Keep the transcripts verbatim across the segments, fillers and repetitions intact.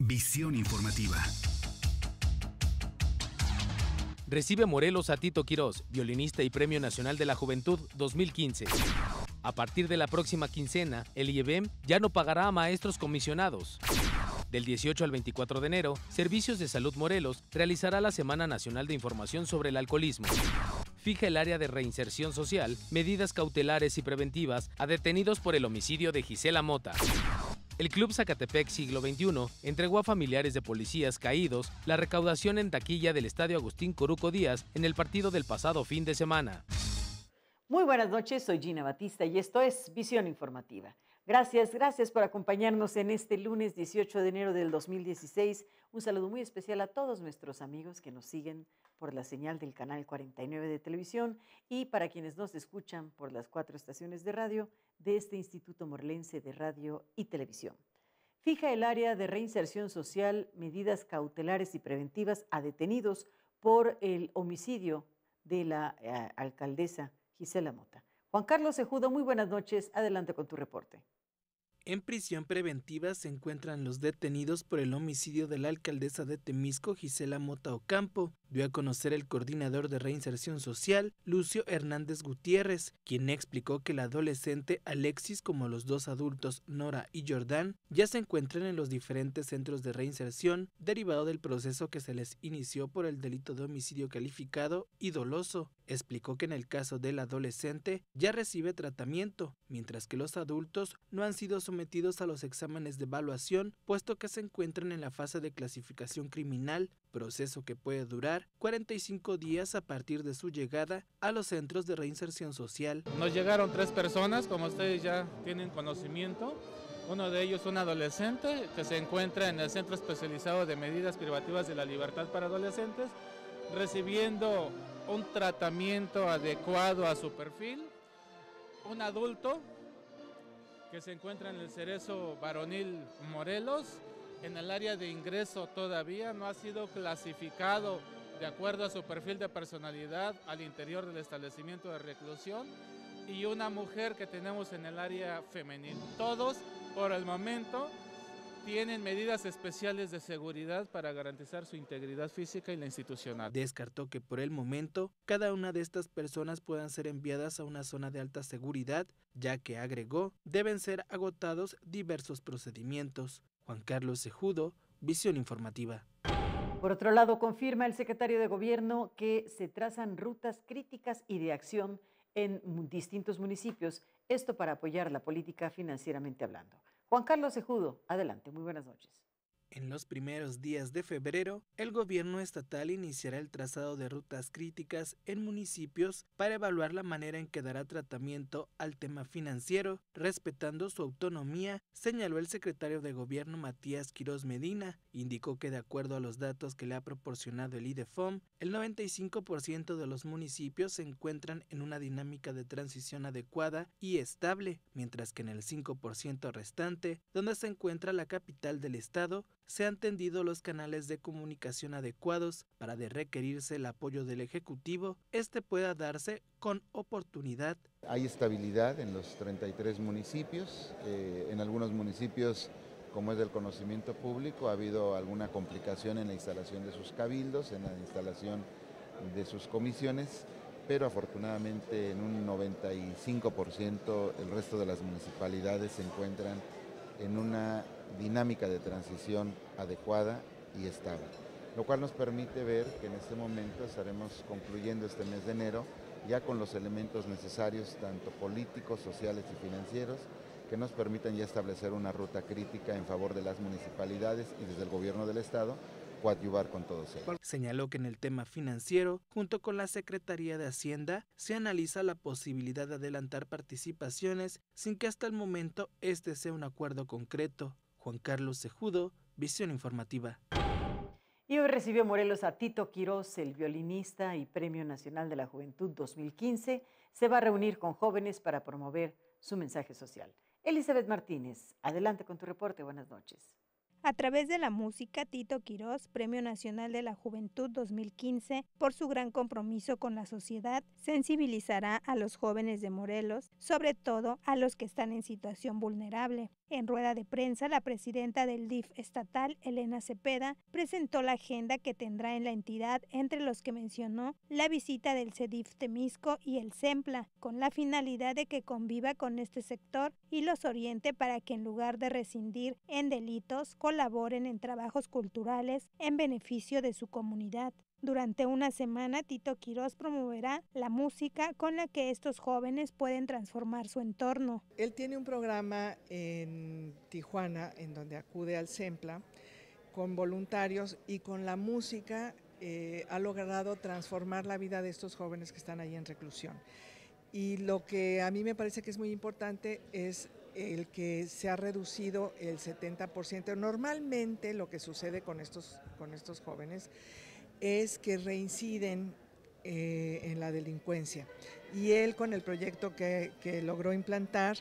Visión informativa. Recibe Morelos a Tito Quirós, violinista y Premio Nacional de la Juventud dos mil quince. A partir de la próxima quincena, el I E B E M ya no pagará a maestros comisionados. Del dieciocho al veinticuatro de enero, Servicios de Salud Morelos realizará la Semana Nacional de Información sobre el Alcoholismo. Fija el área de reinserción social medidas cautelares y preventivas a detenidos por el homicidio de Gisela Mota. El Club Zacatepec Siglo veintiuno entregó a familiares de policías caídos la recaudación en taquilla del Estadio Agustín Coruco Díaz en el partido del pasado fin de semana. Muy buenas noches, soy Gina Batista y esto es Visión Informativa. Gracias, gracias por acompañarnos en este lunes dieciocho de enero del dos mil dieciséis. Un saludo muy especial a todos nuestros amigos que nos siguen por la señal del canal cuarenta y nueve de televisión y para quienes nos escuchan por las cuatro estaciones de radio de este Instituto Morelense de Radio y Televisión. Fija el área de reinserción social medidas cautelares y preventivas a detenidos por el homicidio de la eh, alcaldesa Gisela Mota. Juan Carlos Cejudo, muy buenas noches. Adelante con tu reporte. En prisión preventiva se encuentran los detenidos por el homicidio de la alcaldesa de Temisco, Gisela Mota Ocampo, dio a conocer el coordinador de reinserción social, Lucio Hernández Gutiérrez, quien explicó que la adolescente Alexis, como los dos adultos, Nora y Jordán, ya se encuentran en los diferentes centros de reinserción, derivado del proceso que se les inició por el delito de homicidio calificado y doloso. Explicó que en el caso del adolescente ya recibe tratamiento, mientras que los adultos no han sido sometidos a los exámenes de evaluación, puesto que se encuentran en la fase de clasificación criminal, proceso que puede durar cuarenta y cinco días a partir de su llegada a los centros de reinserción social. Nos llegaron tres personas, como ustedes ya tienen conocimiento. Uno de ellos un adolescente que se encuentra en el Centro Especializado de Medidas Privativas de la Libertad para Adolescentes, recibiendo un tratamiento adecuado a su perfil. Un adulto que se encuentra en el Cerezo Varonil Morelos, en el área de ingreso todavía no ha sido clasificado de acuerdo a su perfil de personalidad al interior del establecimiento de reclusión, y una mujer que tenemos en el área femenil. Todos, por el momento, tienen medidas especiales de seguridad para garantizar su integridad física y la institucional. Descartó que por el momento cada una de estas personas puedan ser enviadas a una zona de alta seguridad, ya que, agregó, deben ser agotados diversos procedimientos. Juan Carlos Cejudo, Visión Informativa. Por otro lado, confirma el secretario de Gobierno que se trazan rutas críticas y de acción en distintos municipios, esto para apoyar la política financieramente hablando. Juan Carlos Cejudo, adelante, muy buenas noches. En los primeros días de febrero, el gobierno estatal iniciará el trazado de rutas críticas en municipios para evaluar la manera en que dará tratamiento al tema financiero, respetando su autonomía, señaló el secretario de Gobierno Matías Quirós Medina. Indicó que de acuerdo a los datos que le ha proporcionado el IDEFOM, el noventa y cinco por ciento de los municipios se encuentran en una dinámica de transición adecuada y estable, mientras que en el cinco por ciento restante, donde se encuentra la capital del estado, se han tendido los canales de comunicación adecuados para, de requerirse el apoyo del Ejecutivo, este pueda darse con oportunidad. Hay estabilidad en los treinta y tres municipios, eh, en algunos municipios, como es del conocimiento público, ha habido alguna complicación en la instalación de sus cabildos, en la instalación de sus comisiones, pero afortunadamente en un noventa y cinco por ciento el resto de las municipalidades se encuentran en una dinámica de transición adecuada y estable, lo cual nos permite ver que en este momento estaremos concluyendo este mes de enero ya con los elementos necesarios, tanto políticos, sociales y financieros, que nos permitan ya establecer una ruta crítica en favor de las municipalidades y desde el gobierno del estado coadyuvar con todos ellos. Señaló que en el tema financiero, junto con la Secretaría de Hacienda, se analiza la posibilidad de adelantar participaciones sin que hasta el momento este sea un acuerdo concreto. Juan Carlos Cejudo, Visión Informativa. Y hoy recibió Morelos a Tito Quirós, el violinista y Premio Nacional de la Juventud dos mil quince. Se va a reunir con jóvenes para promover su mensaje social. Elizabeth Martínez, adelante con tu reporte. Buenas noches. A través de la música, Tito Quirós, Premio Nacional de la Juventud dos mil quince, por su gran compromiso con la sociedad, sensibilizará a los jóvenes de Morelos, sobre todo a los que están en situación vulnerable. En rueda de prensa, la presidenta del D I F estatal, Elena Cepeda, presentó la agenda que tendrá en la entidad, entre los que mencionó la visita del C E D I F Temisco y el SEMPLA, con la finalidad de que conviva con este sector y los oriente para que en lugar de rescindir en delitos, colaboren en trabajos culturales en beneficio de su comunidad. Durante una semana, Tito Quirós promoverá la música con la que estos jóvenes pueden transformar su entorno. Él tiene un programa en Tijuana en donde acude al SEMPLA con voluntarios y con la música eh, ha logrado transformar la vida de estos jóvenes que están ahí en reclusión. Y lo que a mí me parece que es muy importante es el que se ha reducido el setenta por ciento. Normalmente lo que sucede con estos, con estos jóvenes es que reinciden eh, en la delincuencia. Y él, con el proyecto que, que logró implantar,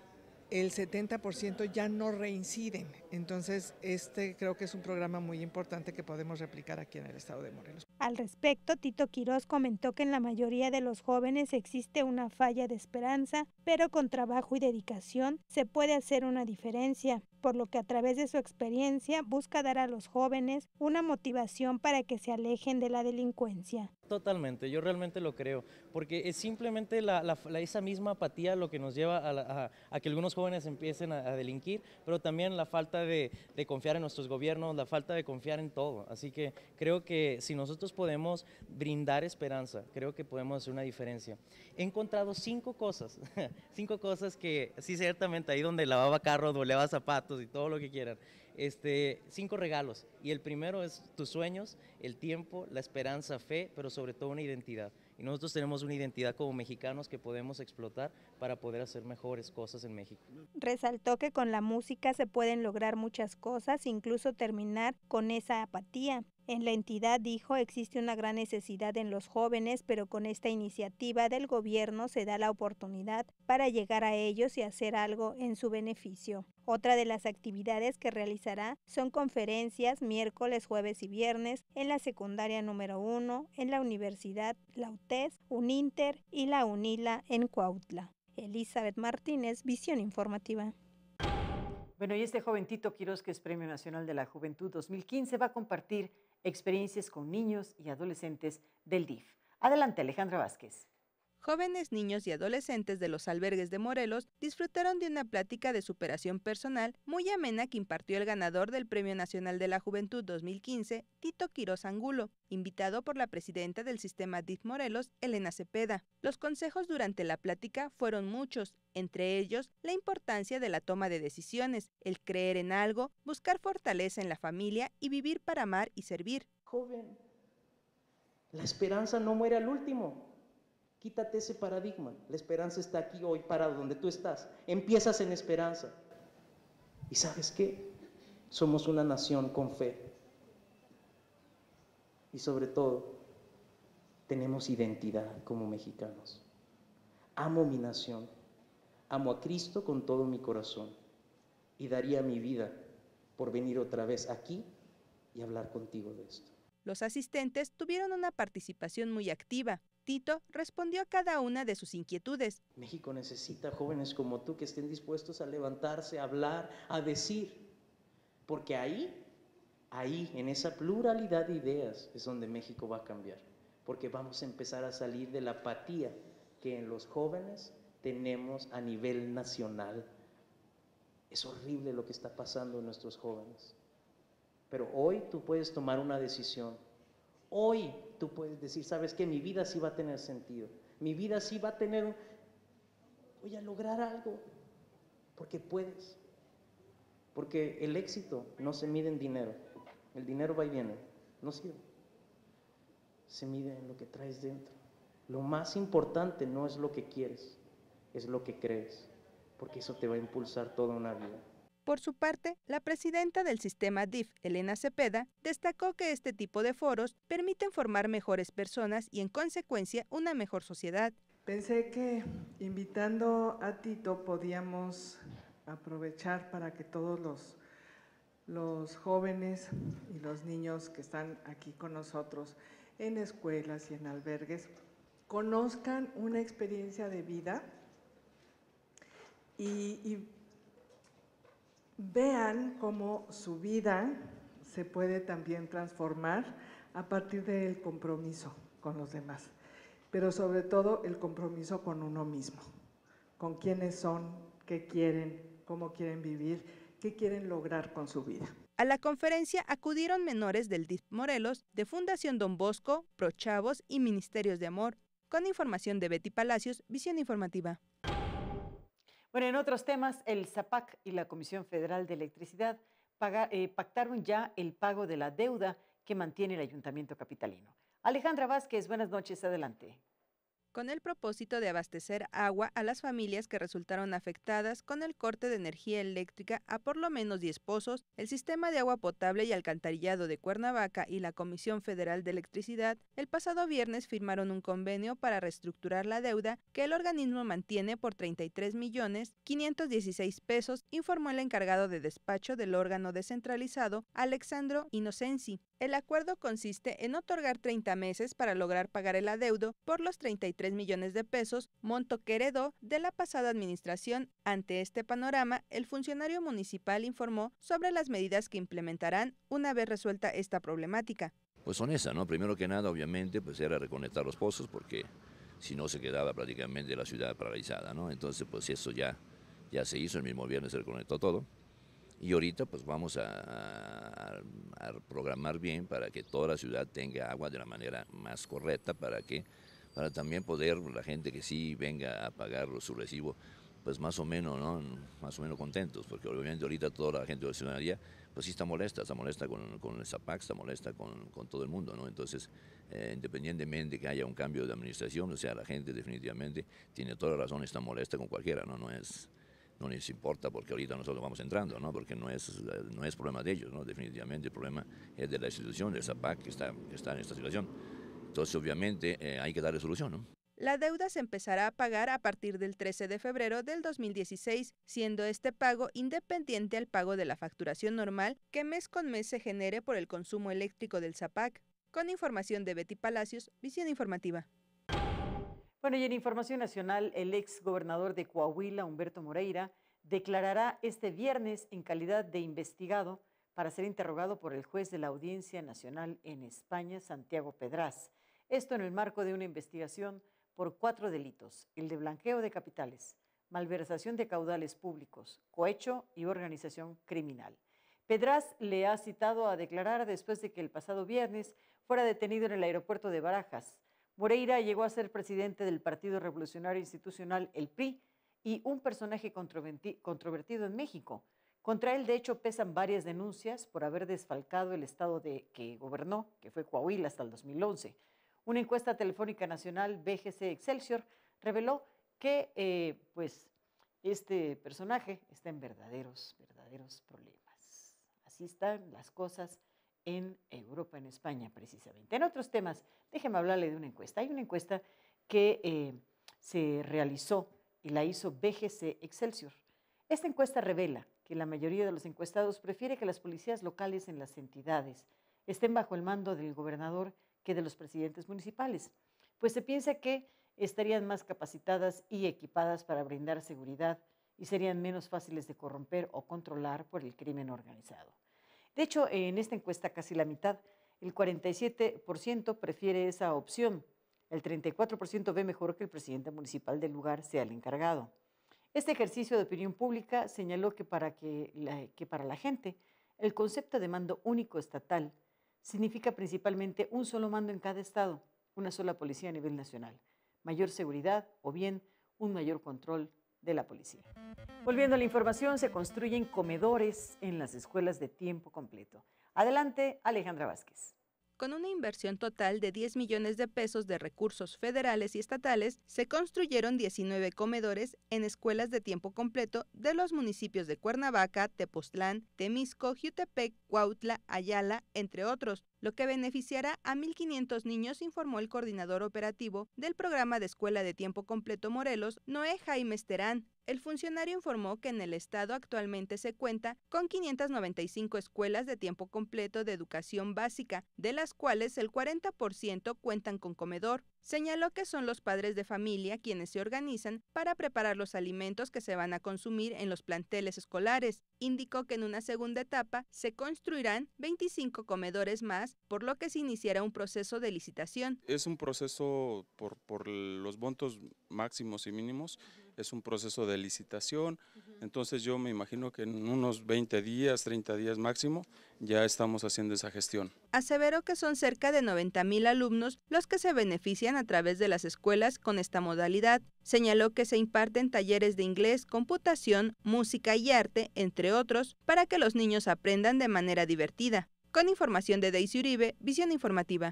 el setenta por ciento ya no reinciden. Entonces, este creo que es un programa muy importante que podemos replicar aquí en el estado de Morelos. Al respecto, Tito Quirós comentó que en la mayoría de los jóvenes existe una falla de esperanza, pero con trabajo y dedicación se puede hacer una diferencia, por lo que a través de su experiencia busca dar a los jóvenes una motivación para que se alejen de la delincuencia. Totalmente, yo realmente lo creo, porque es simplemente la, la, la, esa misma apatía lo que nos lleva a, la, a, a que algunos jóvenes empiecen a, a delinquir, pero también la falta de, de confiar en nuestros gobiernos, la falta de confiar en todo. Así que creo que si nosotros podemos brindar esperanza, creo que podemos hacer una diferencia. He encontrado cinco cosas, cinco cosas que sí, ciertamente ahí donde lavaba carros, doblaba zapatos y todo lo que quieran. Este, cinco regalos, y el primero es tus sueños, el tiempo, la esperanza, fe, pero sobre todo una identidad. Y nosotros tenemos una identidad como mexicanos que podemos explotar para poder hacer mejores cosas en México. Resaltó que con la música se pueden lograr muchas cosas, incluso terminar con esa apatía. En la entidad, dijo, existe una gran necesidad en los jóvenes, pero con esta iniciativa del gobierno se da la oportunidad para llegar a ellos y hacer algo en su beneficio. Otra de las actividades que realizará son conferencias miércoles, jueves y viernes en la secundaria número uno, en la universidad, la U T E S, Uninter y la UNILA en Cuautla. Elizabeth Martínez, Visión Informativa. Bueno, y este joven Tito Quirós, que es Premio Nacional de la Juventud dos mil quince, va a compartir experiencias con niños y adolescentes del D I F. Adelante, Alejandra Vázquez. Jóvenes, niños y adolescentes de los albergues de Morelos disfrutaron de una plática de superación personal muy amena que impartió el ganador del Premio Nacional de la Juventud dos mil quince, Tito Quirós Angulo, invitado por la presidenta del sistema D I F Morelos, Elena Cepeda. Los consejos durante la plática fueron muchos, entre ellos la importancia de la toma de decisiones, el creer en algo, buscar fortaleza en la familia y vivir para amar y servir. Joven, la esperanza no muere al último. Quítate ese paradigma, la esperanza está aquí hoy parado donde tú estás, empiezas en esperanza. ¿Y sabes qué? Somos una nación con fe. Y sobre todo, tenemos identidad como mexicanos. Amo mi nación, amo a Cristo con todo mi corazón y daría mi vida por venir otra vez aquí y hablar contigo de esto. Los asistentes tuvieron una participación muy activa. Tito respondió a cada una de sus inquietudes. México necesita jóvenes como tú que estén dispuestos a levantarse, a hablar, a decir, porque ahí, ahí, en esa pluralidad de ideas es donde México va a cambiar, porque vamos a empezar a salir de la apatía que en los jóvenes tenemos a nivel nacional. Es horrible lo que está pasando en nuestros jóvenes, pero hoy tú puedes tomar una decisión. Hoy tú puedes decir, ¿sabes qué? Mi vida sí va a tener sentido. Mi vida sí va a tener, voy a lograr algo, porque puedes. Porque el éxito no se mide en dinero. El dinero va y viene, no sirve. Se mide en lo que traes dentro. Lo más importante no es lo que quieres, es lo que crees, porque eso te va a impulsar toda una vida. Por su parte, la presidenta del sistema D I F, Elena Cepeda, destacó que este tipo de foros permiten formar mejores personas y, en consecuencia, una mejor sociedad. Pensé que invitando a Tito podíamos aprovechar para que todos los, los jóvenes y los niños que están aquí con nosotros en escuelas y en albergues conozcan una experiencia de vida y, y vean cómo su vida se puede también transformar a partir del compromiso con los demás, pero sobre todo el compromiso con uno mismo, con quiénes son, qué quieren, cómo quieren vivir, qué quieren lograr con su vida. A la conferencia acudieron menores del D I F Morelos, de Fundación Don Bosco, Prochavos y Ministerios de Amor. Con información de Betty Palacios, Visión Informativa. Bueno, en otros temas, el ZAPAC y la Comisión Federal de Electricidad paga, eh, pactaron ya el pago de la deuda que mantiene el Ayuntamiento capitalino. Alejandra Vázquez, buenas noches, adelante. Con el propósito de abastecer agua a las familias que resultaron afectadas con el corte de energía eléctrica a por lo menos diez pozos, el Sistema de Agua Potable y Alcantarillado de Cuernavaca y la Comisión Federal de Electricidad el pasado viernes firmaron un convenio para reestructurar la deuda que el organismo mantiene por treinta y tres millones quinientos dieciséis pesos, informó el encargado de despacho del órgano descentralizado, Alexandro Inocensi. El acuerdo consiste en otorgar treinta meses para lograr pagar el adeudo por los treinta y tres millones de pesos, monto que heredó de la pasada administración. Ante este panorama, el funcionario municipal informó sobre las medidas que implementarán una vez resuelta esta problemática. Pues son esas, ¿no? Primero que nada, obviamente, pues era reconectar los pozos, porque si no se quedaba prácticamente la ciudad paralizada, ¿no? Entonces, pues eso ya, ya se hizo, el mismo viernes se reconectó todo. Y ahorita pues vamos a, a, a programar bien para que toda la ciudad tenga agua de la manera más correcta, para que para también poder la gente que sí venga a pagar su recibo, pues más o menos, ¿no? Más o menos contentos, porque obviamente ahorita toda la gente de la ciudadanía pues sí está molesta, está molesta con, con el ZAPAC, está molesta con, con todo el mundo, ¿no? Entonces, eh, independientemente de que haya un cambio de administración, o sea, la gente definitivamente tiene toda la razón, está molesta con cualquiera, ¿no? No es... No les importa porque ahorita nosotros vamos entrando, ¿no? Porque no es, no es problema de ellos, ¿no? Definitivamente el problema es de la institución, del ZAPAC, que está, que está en esta situación. Entonces, obviamente, eh, hay que darle solución, ¿no? La deuda se empezará a pagar a partir del trece de febrero del dos mil dieciséis, siendo este pago independiente al pago de la facturación normal que mes con mes se genere por el consumo eléctrico del ZAPAC. Con información de Betty Palacios, Visión Informativa. Bueno, y en información nacional, el ex gobernador de Coahuila, Humberto Moreira, declarará este viernes en calidad de investigado para ser interrogado por el juez de la Audiencia Nacional en España, Santiago Pedraz. Esto en el marco de una investigación por cuatro delitos: el de blanqueo de capitales, malversación de caudales públicos, cohecho y organización criminal. Pedraz le ha citado a declarar después de que el pasado viernes fuera detenido en el aeropuerto de Barajas. Moreira llegó a ser presidente del Partido Revolucionario Institucional, el P R I, y un personaje controvertido en México. Contra él, de hecho, pesan varias denuncias por haber desfalcado el estado de, que gobernó, que fue Coahuila hasta el dos mil once. Una encuesta telefónica nacional B G C Excelsior reveló que eh, pues, este personaje está en verdaderos, verdaderos problemas. Así están las cosas en Europa, en España precisamente. En otros temas, déjeme hablarle de una encuesta. Hay una encuesta que eh, se realizó y la hizo B G C Excelsior. Esta encuesta revela que la mayoría de los encuestados prefiere que las policías locales en las entidades estén bajo el mando del gobernador que de los presidentes municipales, pues se piensa que estarían más capacitadas y equipadas para brindar seguridad y serían menos fáciles de corromper o controlar por el crimen organizado. De hecho, en esta encuesta casi la mitad, el cuarenta y siete por ciento prefiere esa opción. El treinta y cuatro por ciento ve mejor que el presidente municipal del lugar sea el encargado. Este ejercicio de opinión pública señaló que para, que, la, que para la gente el concepto de mando único estatal significa principalmente un solo mando en cada estado, una sola policía a nivel nacional, mayor seguridad o bien un mayor control de la policía. Volviendo a la información, se construyen comedores en las escuelas de tiempo completo. Adelante, Alejandra Vázquez. Con una inversión total de diez millones de pesos de recursos federales y estatales, se construyeron diecinueve comedores en escuelas de tiempo completo de los municipios de Cuernavaca, Tepoztlán, Temisco, Jiutepec, Cuautla, Ayala, entre otros, lo que beneficiará a mil quinientos niños, informó el coordinador operativo del programa de Escuela de Tiempo Completo Morelos, Noé Jaime Terán. El funcionario informó que en el estado actualmente se cuenta con quinientas noventa y cinco escuelas de tiempo completo de educación básica, de las cuales el cuarenta por ciento cuentan con comedor. Señaló que son los padres de familia quienes se organizan para preparar los alimentos que se van a consumir en los planteles escolares. Indicó que en una segunda etapa se construirán veinticinco comedores más, por lo que se iniciará un proceso de licitación. Es un proceso por, por los montos máximos y mínimos, es un proceso de licitación, entonces yo me imagino que en unos veinte días, treinta días máximo, ya estamos haciendo esa gestión. Aseveró que son cerca de noventa mil alumnos los que se benefician a través de las escuelas con esta modalidad. Señaló que se imparten talleres de inglés, computación, música y arte, entre otros, para que los niños aprendan de manera divertida. Con información de Daisy Uribe, Visión Informativa.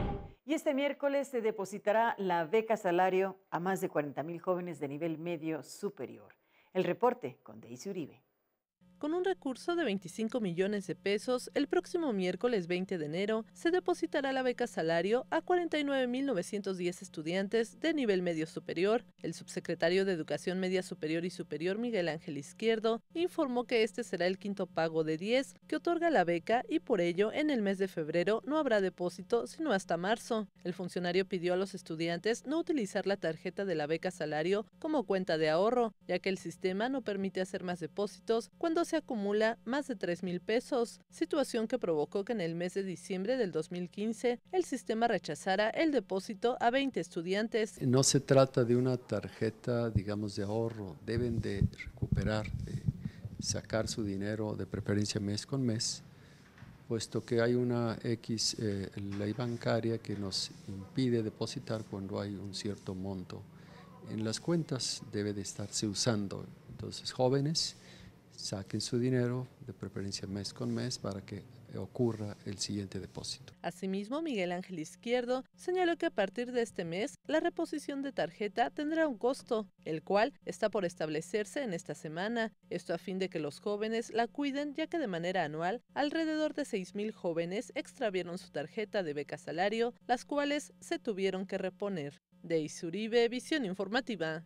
Y este miércoles se depositará la beca salario a más de cuarenta mil jóvenes de nivel medio superior. El reporte con Daisy Uribe. Con un recurso de veinticinco millones de pesos, el próximo miércoles veinte de enero se depositará la beca salario a cuarenta y nueve mil novecientos diez estudiantes de nivel medio superior. El subsecretario de Educación Media Superior y Superior, Miguel Ángel Izquierdo, informó que este será el quinto pago de diez que otorga la beca y por ello en el mes de febrero no habrá depósito sino hasta marzo. El funcionario pidió a los estudiantes no utilizar la tarjeta de la beca salario como cuenta de ahorro, ya que el sistema no permite hacer más depósitos cuando se se acumula más de tres mil pesos, situación que provocó que en el mes de diciembre del dos mil quince el sistema rechazara el depósito a veinte estudiantes. No se trata de una tarjeta, digamos, de ahorro, deben de recuperar, de sacar su dinero de preferencia mes con mes, puesto que hay una X eh, ley bancaria que nos impide depositar cuando hay un cierto monto. En las cuentas debe de estarse usando, entonces jóvenes, saquen su dinero, de preferencia mes con mes, para que ocurra el siguiente depósito. Asimismo, Miguel Ángel Izquierdo señaló que a partir de este mes, la reposición de tarjeta tendrá un costo, el cual está por establecerse en esta semana. Esto a fin de que los jóvenes la cuiden, ya que de manera anual, alrededor de seis mil jóvenes extraviaron su tarjeta de beca salario, las cuales se tuvieron que reponer. Daisy Uribe, Visión Informativa.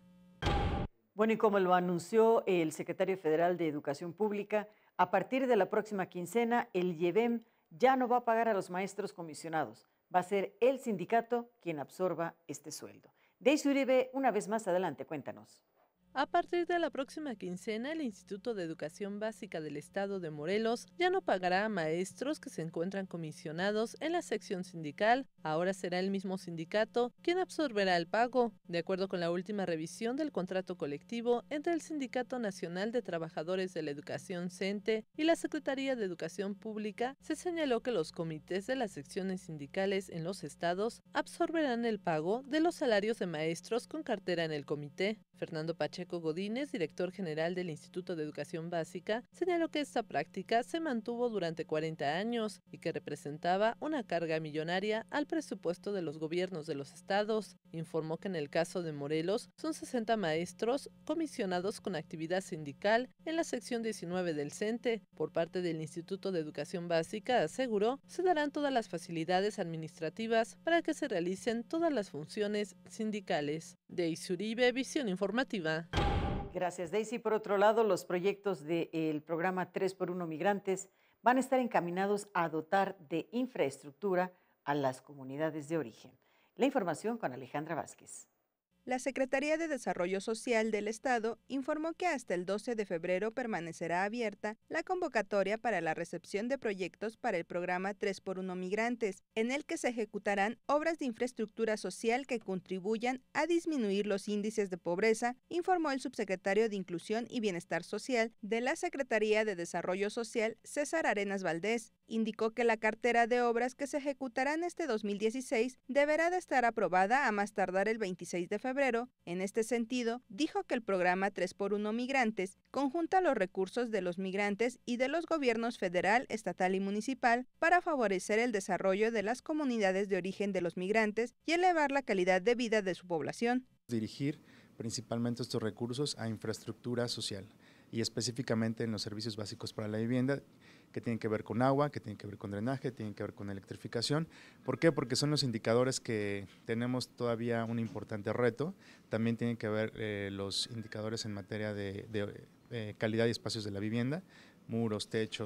Bueno, y como lo anunció el secretario federal de Educación Pública, a partir de la próxima quincena, el I E B E M ya no va a pagar a los maestros comisionados. Va a ser el sindicato quien absorba este sueldo. Daisy Uribe, una vez más adelante, cuéntanos. A partir de la próxima quincena, el Instituto de Educación Básica del Estado de Morelos ya no pagará a maestros que se encuentran comisionados en la sección sindical. Ahora será el mismo sindicato quien absorberá el pago. De acuerdo con la última revisión del contrato colectivo entre el Sindicato Nacional de Trabajadores de la Educación CENTE y la Secretaría de Educación Pública, se señaló que los comités de las secciones sindicales en los estados absorberán el pago de los salarios de maestros con cartera en el comité. Fernando Pacheco Godínez, director general del Instituto de Educación Básica, señaló que esta práctica se mantuvo durante cuarenta años y que representaba una carga millonaria al presupuesto de los gobiernos de los estados. Informó que en el caso de Morelos son sesenta maestros comisionados con actividad sindical en la sección diecinueve del CENTE. Por parte del Instituto de Educación Básica, aseguró, se darán todas las facilidades administrativas para que se realicen todas las funciones sindicales. Daisy Uribe, Visión Informativa. Gracias, Daisy. Por otro lado, los proyectos del programa tres por uno Migrantes van a estar encaminados a dotar de infraestructura a las comunidades de origen. La información con Alejandra Vázquez. La Secretaría de Desarrollo Social del Estado informó que hasta el doce de febrero permanecerá abierta la convocatoria para la recepción de proyectos para el programa tres por uno Migrantes, en el que se ejecutarán obras de infraestructura social que contribuyan a disminuir los índices de pobreza, informó el subsecretario de Inclusión y Bienestar Social de la Secretaría de Desarrollo Social, César Arenas Valdés. Indicó que la cartera de obras que se ejecutarán este dos mil dieciséis deberá de estar aprobada a más tardar el veintiséis de febrero. En este sentido, dijo que el programa tres por uno Migrantes conjunta los recursos de los migrantes y de los gobiernos federal, estatal y municipal para favorecer el desarrollo de las comunidades de origen de los migrantes y elevar la calidad de vida de su población. Dirigir principalmente estos recursos a infraestructura social y específicamente en los servicios básicos para la vivienda, que tienen que ver con agua, que tienen que ver con drenaje, tienen que ver con electrificación. ¿Por qué? Porque son los indicadores que tenemos todavía un importante reto. También tienen que ver eh, los indicadores en materia de, de eh, calidad y espacios de la vivienda, muros, techos,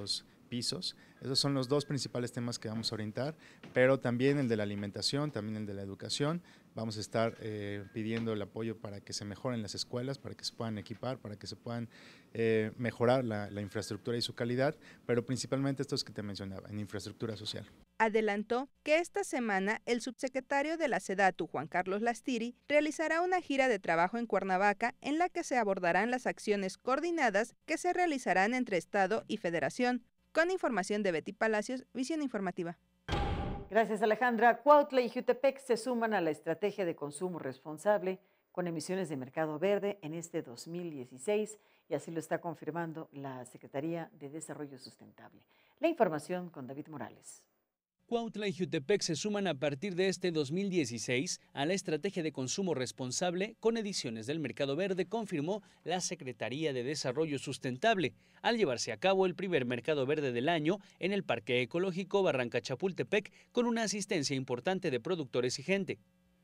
pisos. Esos son los dos principales temas que vamos a orientar, pero también el de la alimentación, también el de la educación. Vamos a estar eh, pidiendo el apoyo para que se mejoren las escuelas, para que se puedan equipar, para que se puedan eh, mejorar la, la infraestructura y su calidad, pero principalmente estos que te mencionaba, en infraestructura social. Adelantó que esta semana el subsecretario de la SEDATU, Juan Carlos Lastiri, realizará una gira de trabajo en Cuernavaca en la que se abordarán las acciones coordinadas que se realizarán entre Estado y Federación. Con información de Betty Palacios, Visión Informativa. Gracias, Alejandra. Cuautla y Jutepec se suman a la estrategia de consumo responsable con emisiones de mercado verde en este dos mil dieciséis, y así lo está confirmando la Secretaría de Desarrollo Sustentable. La información con David Morales. Cuautla y Jutepec se suman a partir de este dos mil dieciséis a la estrategia de consumo responsable con ediciones del Mercado Verde, confirmó la Secretaría de Desarrollo Sustentable, al llevarse a cabo el primer Mercado Verde del año en el Parque Ecológico Barranca Chapultepec, con una asistencia importante de productores y gente.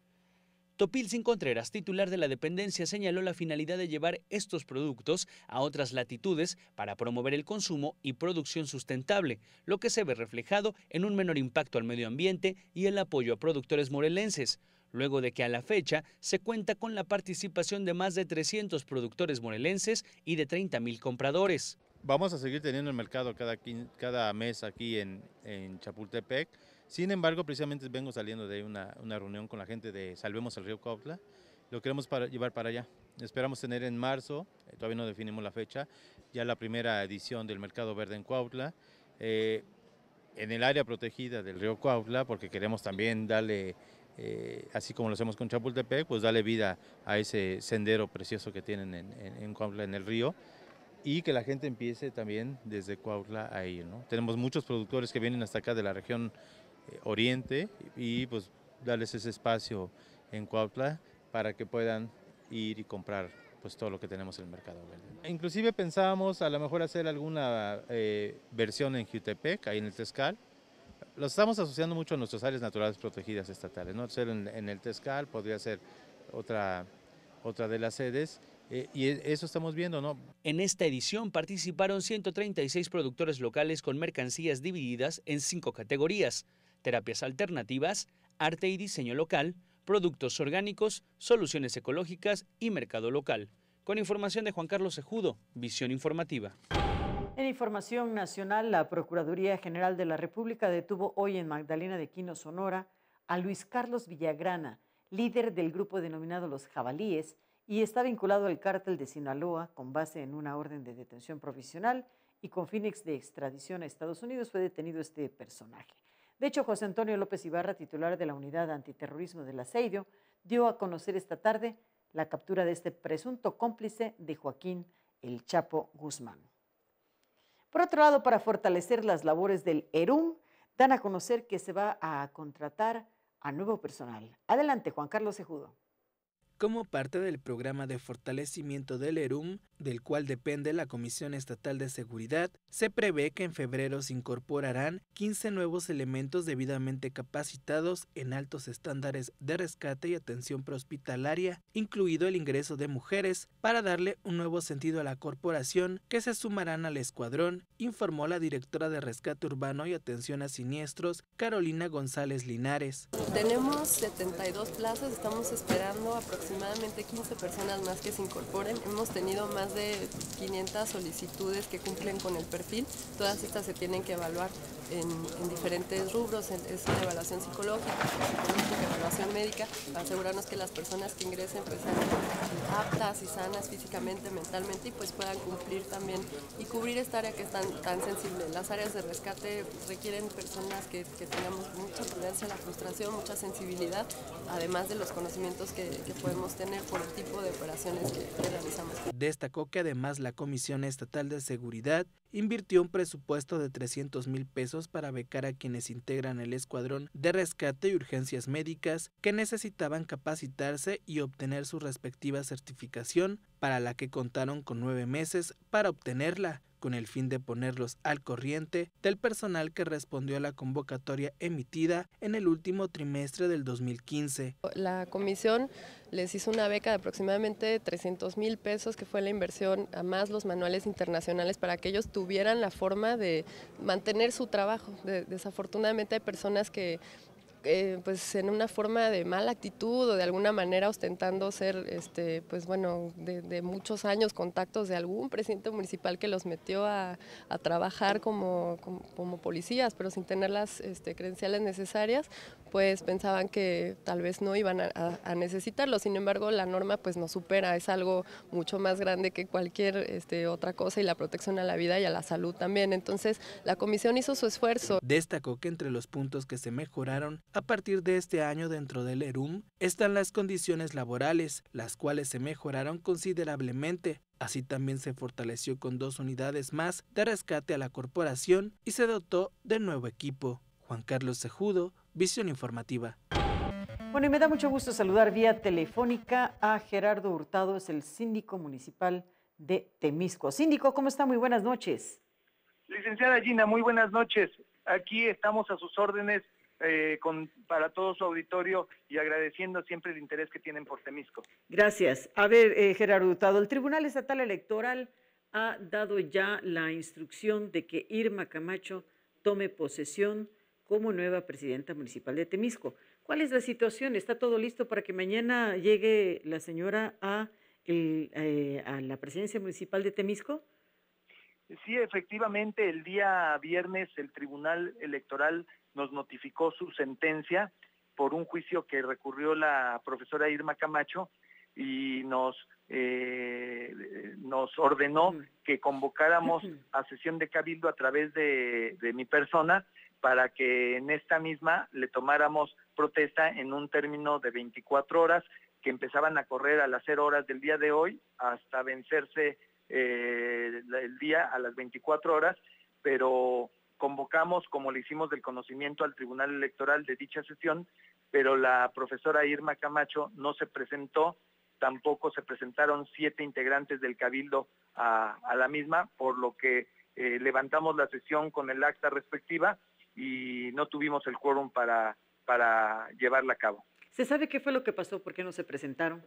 Topilzin Contreras, titular de la dependencia, señaló la finalidad de llevar estos productos a otras latitudes para promover el consumo y producción sustentable, lo que se ve reflejado en un menor impacto al medio ambiente y el apoyo a productores morelenses, luego de que a la fecha se cuenta con la participación de más de trescientos productores morelenses y de treinta mil compradores. Vamos a seguir teniendo el mercado cada, cada mes aquí en, en Chapultepec. Sin embargo, precisamente vengo saliendo de una, una reunión con la gente de Salvemos el Río Cuautla. Lo queremos para, llevar para allá. Esperamos tener en marzo, eh, todavía no definimos la fecha, ya la primera edición del Mercado Verde en Cuautla, eh, en el área protegida del Río Cuautla, porque queremos también darle, eh, así como lo hacemos con Chapultepec, pues darle vida a ese sendero precioso que tienen en, en, en Cuautla, en el río, y que la gente empiece también desde Cuautla a ir, ¿no? Tenemos muchos productores que vienen hasta acá de la región Oriente y pues darles ese espacio en Cuautla para que puedan ir y comprar pues todo lo que tenemos en el Mercado Verde. Inclusive pensábamos a lo mejor hacer alguna eh, versión en Jutepec, ahí en el Tezcal. Lo estamos asociando mucho a nuestras áreas naturales protegidas estatales, ¿no? Ser en, en el Tezcal, podría ser otra, otra de las sedes. Eh, y eso estamos viendo, ¿no? En esta edición participaron ciento treinta y seis productores locales con mercancías divididas en cinco categorías: terapias alternativas, arte y diseño local, productos orgánicos, soluciones ecológicas y mercado local. Con información de Juan Carlos Cejudo, Visión Informativa. En información nacional, la Procuraduría General de la República detuvo hoy en Magdalena de Quino, Sonora, a Luis Carlos Villagrana, líder del grupo denominado Los Jabalíes, y está vinculado al cártel de Sinaloa con base en una orden de detención provisional y con fines de extradición a Estados Unidos. Fue detenido este personaje. De hecho, José Antonio López Ibarra, titular de la Unidad Antiterrorismo del Aceido, dio a conocer esta tarde la captura de este presunto cómplice de Joaquín El Chapo Guzmán. Por otro lado, para fortalecer las labores del ERUM, dan a conocer que se va a contratar a nuevo personal. Adelante, Juan Carlos Cejudo. Como parte del programa de fortalecimiento del ERUM, del cual depende la Comisión Estatal de Seguridad, se prevé que en febrero se incorporarán quince nuevos elementos debidamente capacitados en altos estándares de rescate y atención prehospitalaria, incluido el ingreso de mujeres, para darle un nuevo sentido a la corporación, que se sumarán al escuadrón, informó la directora de Rescate Urbano y Atención a Siniestros, Carolina González Linares. Tenemos setenta y dos plazas, estamos esperando aproximadamente aproximadamente quince personas más que se incorporen. Hemos tenido más de quinientas solicitudes que cumplen con el perfil. Todas estas se tienen que evaluar en, en diferentes rubros. Es una evaluación psicológica, psicológica, evaluación médica, para asegurarnos que las personas que ingresen pues sean aptas y sanas físicamente, mentalmente, y pues puedan cumplir también y cubrir esta área que es tan, tan sensible. Las áreas de rescate requieren personas que, que tengamos mucha prudencia, la frustración, mucha sensibilidad, además de los conocimientos que, que podemos tener por el tipo de operaciones que, que realizamos. Destacó que además la Comisión Estatal de Seguridad invirtió un presupuesto de trescientos mil pesos para becar a quienes integran el escuadrón de rescate y urgencias médicas que necesitaban capacitarse y obtener su respectiva certificación para la que contaron con nueve meses para obtenerla, con el fin de ponerlos al corriente del personal que respondió a la convocatoria emitida en el último trimestre del dos mil quince. La comisión les hizo una beca de aproximadamente trescientos mil pesos, que fue la inversión a más los manuales internacionales para que ellos tuvieran la forma de mantener su trabajo. De, desafortunadamente hay personas que Eh, pues en una forma de mala actitud o de alguna manera ostentando ser, este, pues bueno, de, de muchos años contactos de algún presidente municipal que los metió a, a trabajar como, como, como policías, pero sin tener las este, credenciales necesarias, pues pensaban que tal vez no iban a, a, a necesitarlo. Sin embargo, la norma pues nos supera, es algo mucho más grande que cualquier este, otra cosa, y la protección a la vida y a la salud también. Entonces, la comisión hizo su esfuerzo. Destacó que entre los puntos que se mejoraron a partir de este año dentro del E R U M están las condiciones laborales, las cuales se mejoraron considerablemente. Así también se fortaleció con dos unidades más de rescate a la corporación y se dotó de nuevo equipo. Juan Carlos Cejudo, Visión Informativa. Bueno, y me da mucho gusto saludar vía telefónica a Gerardo Hurtado, es el síndico municipal de Temisco. Síndico, ¿cómo está? Muy buenas noches. Licenciada Gina, muy buenas noches. Aquí estamos a sus órdenes eh, con, para todo su auditorio y agradeciendo siempre el interés que tienen por Temisco. Gracias. A ver, eh, Gerardo Hurtado, el Tribunal Estatal Electoral ha dado ya la instrucción de que Irma Camacho tome posesión como nueva presidenta municipal de Temisco. ¿Cuál es la situación? ¿Está todo listo para que mañana llegue la señora a, el, eh, a la presidencia municipal de Temisco? Sí, efectivamente, el día viernes el Tribunal Electoral nos notificó su sentencia por un juicio que recurrió la profesora Irma Camacho y nos, eh, nos ordenó que convocáramos a sesión de cabildo a través de, de mi persona para que en esta misma le tomáramos protesta en un término de veinticuatro horas que empezaban a correr a las cero horas del día de hoy hasta vencerse eh, el día a las veinticuatro horas, pero convocamos, como le hicimos del conocimiento al Tribunal Electoral de dicha sesión, pero la profesora Irma Camacho no se presentó, tampoco se presentaron siete integrantes del Cabildo a, a la misma, por lo que eh, levantamos la sesión con el acta respectiva y no tuvimos el quórum para, para llevarla a cabo. ¿Se sabe qué fue lo que pasó? ¿Por qué no se presentaron?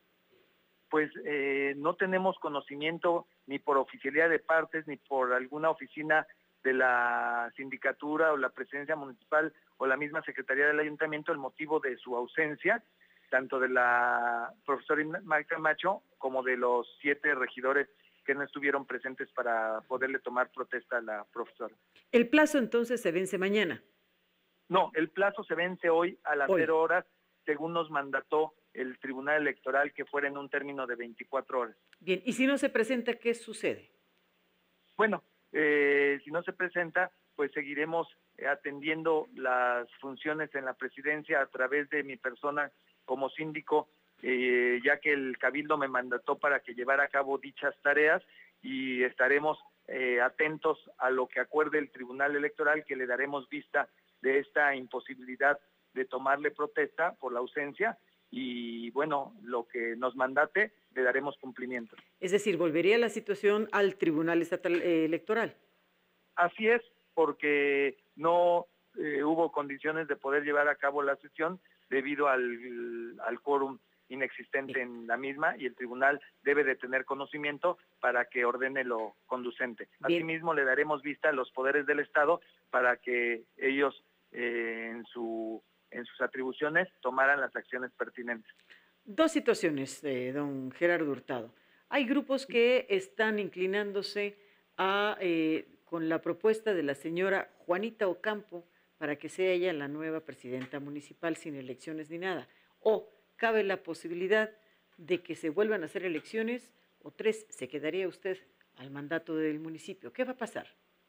Pues eh, no tenemos conocimiento ni por oficialidad de partes, ni por alguna oficina de la sindicatura o la presidencia municipal o la misma secretaría del ayuntamiento el motivo de su ausencia, tanto de la profesora Irma Camacho como de los siete regidores que no estuvieron presentes para poderle tomar protesta a la profesora. ¿El plazo entonces se vence mañana? No, el plazo se vence hoy a las hoy. cero horas, según nos mandató el Tribunal Electoral, que fuera en un término de veinticuatro horas. Bien, y si no se presenta, ¿qué sucede? Bueno, eh, si no se presenta, pues seguiremos atendiendo las funciones en la presidencia a través de mi persona como síndico, eh, ya que el Cabildo me mandató para que llevara a cabo dichas tareas y estaremos eh, atentos a lo que acuerde el Tribunal Electoral, que le daremos vista de esta imposibilidad de tomarle protesta por la ausencia y bueno, lo que nos mandate le daremos cumplimiento. Es decir, ¿volvería la situación al Tribunal Estatal eh, Electoral? Así es, porque no eh, hubo condiciones de poder llevar a cabo la sesión debido al, al quórum inexistente en la misma y el tribunal debe de tener conocimiento para que ordene lo conducente. Bien. Asimismo, le daremos vista a los poderes del Estado para que ellos eh, en, su, en sus atribuciones tomaran las acciones pertinentes. Dos situaciones, eh, don Gerardo Hurtado. Hay grupos que están inclinándose a, eh, con la propuesta de la señora Juanita Ocampo para que sea ella la nueva presidenta municipal sin elecciones ni nada. O cabe la posibilidad de que se vuelvan a hacer elecciones, o tres, se quedaría usted al mandato del municipio. ¿Qué va a pasar?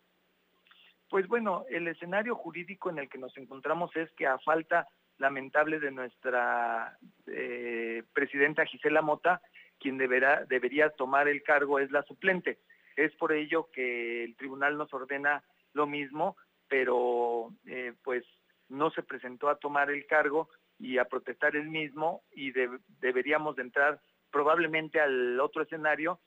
Pues bueno, el escenario jurídico en el que nos encontramos es que a falta lamentable de nuestra eh, presidenta Gisela Mota, quien deberá, debería tomar el cargo es la suplente. Es por ello que el tribunal nos ordena lo mismo, pero eh, pues no se presentó a tomar el cargo y a protestar el mismo y de, deberíamos de entrar probablemente al otro escenario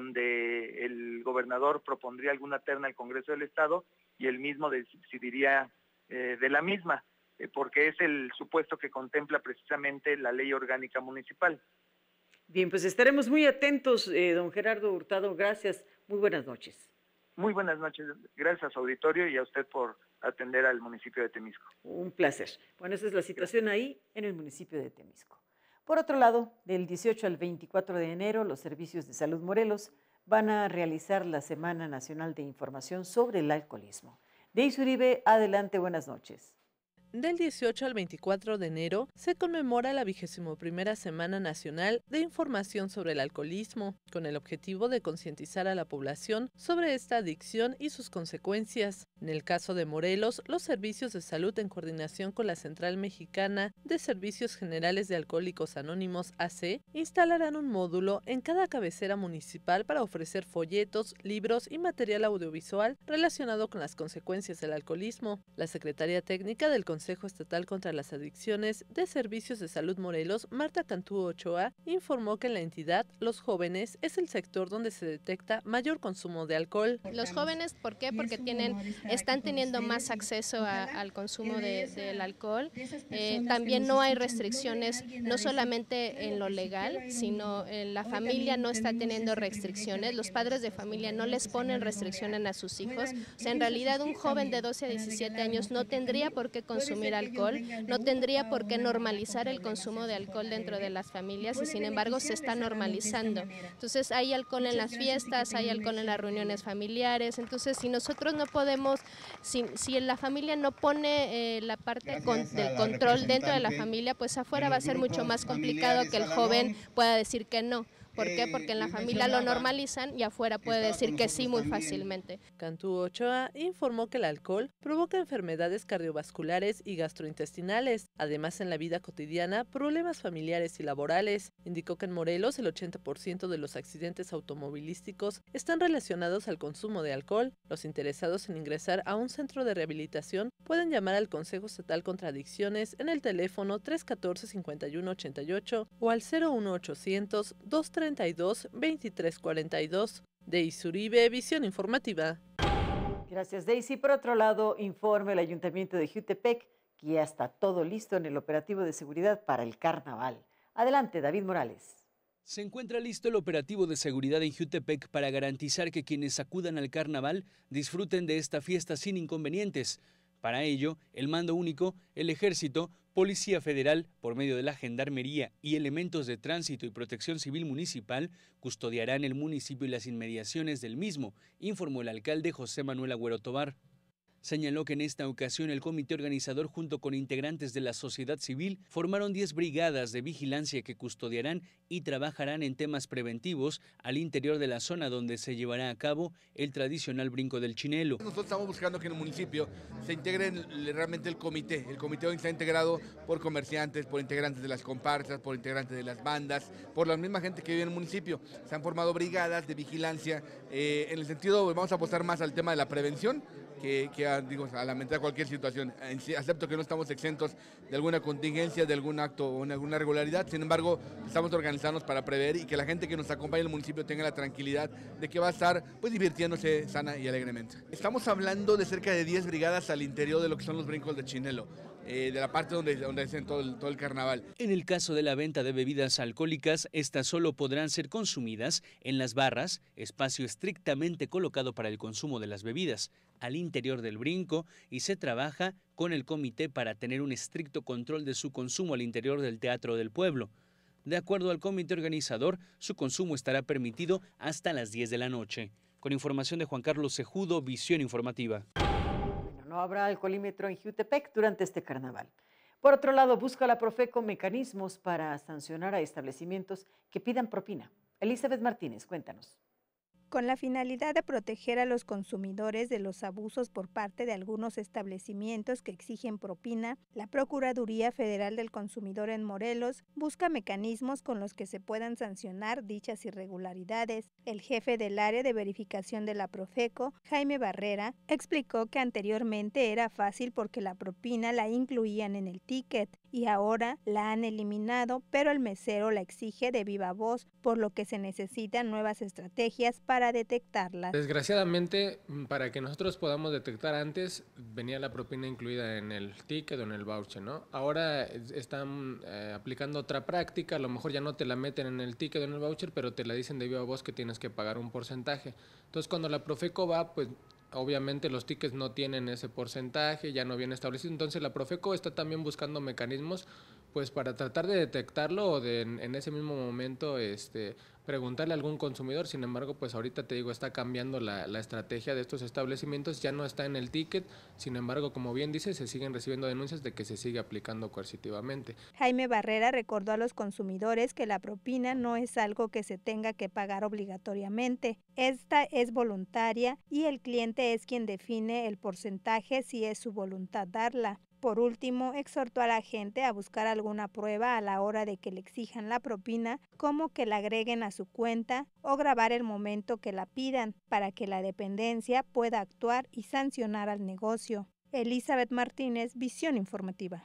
donde el gobernador propondría alguna terna al Congreso del Estado y él mismo decidiría eh, de la misma, eh, porque es el supuesto que contempla precisamente la Ley Orgánica Municipal. Bien, pues estaremos muy atentos, eh, don Gerardo Hurtado, gracias, muy buenas noches. Muy buenas noches, gracias a su auditorio y a usted por atender al municipio de Temisco. Un placer. Bueno, esa es la situación ahí en el municipio de Temisco. Por otro lado, del dieciocho al veinticuatro de enero, los servicios de salud Morelos van a realizar la Semana Nacional de Información sobre el Alcoholismo. Deis Uribe, adelante, buenas noches. Del dieciocho al veinticuatro de enero se conmemora la vigésimo primera Semana Nacional de Información sobre el Alcoholismo, con el objetivo de concientizar a la población sobre esta adicción y sus consecuencias. En el caso de Morelos, los servicios de salud en coordinación con la Central Mexicana de Servicios Generales de Alcohólicos Anónimos A C instalarán un módulo en cada cabecera municipal para ofrecer folletos, libros y material audiovisual relacionado con las consecuencias del alcoholismo. La Secretaría Técnica del Consejo Estatal contra las Adicciones de Servicios de Salud Morelos, Marta Cantú Ochoa, informó que en la entidad los jóvenes es el sector donde se detecta mayor consumo de alcohol. Los jóvenes, ¿por qué? Porque tienen, están teniendo más acceso a, al consumo de, del alcohol. Eh, también no hay restricciones, no solamente en lo legal, sino en la familia no está teniendo restricciones. Los padres de familia no les ponen restricciones a sus hijos. O sea, en realidad un joven de doce a diecisiete años no tendría por qué consumir consumir alcohol, no tendría por qué normalizar el consumo de alcohol dentro de las familias y sin embargo se está normalizando. Entonces hay alcohol en las fiestas, hay alcohol en las reuniones familiares, entonces si nosotros no podemos, si, si la familia no pone eh, la parte con, del control dentro de la familia, pues afuera va a ser mucho más complicado que el joven pueda decir que no. ¿Por qué? Porque en la familia lo normalizan y afuera puede decir que sí muy fácilmente. Cantú Ochoa informó que el alcohol provoca enfermedades cardiovasculares y gastrointestinales. Además, en la vida cotidiana, problemas familiares y laborales. Indicó que en Morelos el ochenta por ciento de los accidentes automovilísticos están relacionados al consumo de alcohol. Los interesados en ingresar a un centro de rehabilitación pueden llamar al Consejo Estatal contra Adicciones en el teléfono tres uno cuatro, cinco uno ocho ocho o al cero uno ochocientos, dos treinta y dos, veintitrés cuarenta y dos. Deis Uribe, Visión Informativa. Gracias, Daisy. Por otro lado, informa el Ayuntamiento de Jutepec que ya está todo listo en el operativo de seguridad para el carnaval. Adelante, David Morales. Se encuentra listo el operativo de seguridad en Jutepec para garantizar que quienes acudan al carnaval disfruten de esta fiesta sin inconvenientes. Para ello, el Mando Único, el Ejército, Policía Federal, por medio de la Gendarmería y elementos de tránsito y protección civil municipal, custodiarán el municipio y las inmediaciones del mismo, informó el alcalde José Manuel Agüero Tobar. Señaló que en esta ocasión el comité organizador junto con integrantes de la sociedad civil formaron diez brigadas de vigilancia que custodiarán y trabajarán en temas preventivos al interior de la zona donde se llevará a cabo el tradicional brinco del chinelo. Nosotros estamos buscando que en el municipio se integre realmente el comité. El comité hoy está integrado por comerciantes, por integrantes de las comparsas, por integrantes de las bandas, por la misma gente que vive en el municipio. Se han formado brigadas de vigilancia eh, en el sentido, vamos a apostar más al tema de la prevención, que, que a, digo, a lamentar cualquier situación. Acepto que no estamos exentos de alguna contingencia, de algún acto o de alguna irregularidad, sin embargo, estamos organizándonos para prever y que la gente que nos acompaña en el municipio tenga la tranquilidad de que va a estar pues divirtiéndose sana y alegremente. Estamos hablando de cerca de diez brigadas al interior de lo que son los brincos de chinelo. Eh, de la parte donde, donde hacen todo el, todo el carnaval. En el caso de la venta de bebidas alcohólicas, estas solo podrán ser consumidas en las barras, espacio estrictamente colocado para el consumo de las bebidas, al interior del brinco, y se trabaja con el comité para tener un estricto control de su consumo al interior del Teatro del Pueblo. De acuerdo al comité organizador, su consumo estará permitido hasta las diez de la noche. Con información de Juan Carlos Cejudo, Visión Informativa. No habrá alcoholímetro en Jutepec durante este carnaval. Por otro lado, busca la Profeco mecanismos para sancionar a establecimientos que pidan propina. Elizabeth Martínez, cuéntanos. Con la finalidad de proteger a los consumidores de los abusos por parte de algunos establecimientos que exigen propina, la Procuraduría Federal del Consumidor en Morelos busca mecanismos con los que se puedan sancionar dichas irregularidades. El jefe del área de verificación de la Profeco, Jaime Barrera, explicó que anteriormente era fácil porque la propina la incluían en el ticket y ahora la han eliminado, pero el mesero la exige de viva voz, por lo que se necesitan nuevas estrategias para detectarlas. Desgraciadamente, para que nosotros podamos detectar antes, venía la propina incluida en el ticket o en el voucher, ¿no? Ahora están eh, aplicando otra práctica, a lo mejor ya no te la meten en el ticket o en el voucher, pero te la dicen de viva voz que tienes que pagar un porcentaje. Entonces, cuando la Profeco va, pues obviamente los tickets no tienen ese porcentaje, ya no viene establecido, entonces la Profeco está también buscando mecanismos pues para tratar de detectarlo o de en, en ese mismo momento este preguntarle a algún consumidor. Sin embargo, pues ahorita te digo, está cambiando la, la estrategia de estos establecimientos, ya no está en el ticket, sin embargo, como bien dice, se siguen recibiendo denuncias de que se sigue aplicando coercitivamente. Jaime Barrera recordó a los consumidores que la propina no es algo que se tenga que pagar obligatoriamente, esta es voluntaria y el cliente es quien define el porcentaje si es su voluntad darla. Por último, exhortó a la gente a buscar alguna prueba a la hora de que le exijan la propina, como que la agreguen a su cuenta o grabar el momento que la pidan, para que la dependencia pueda actuar y sancionar al negocio. Elizabeth Martínez, Visión Informativa.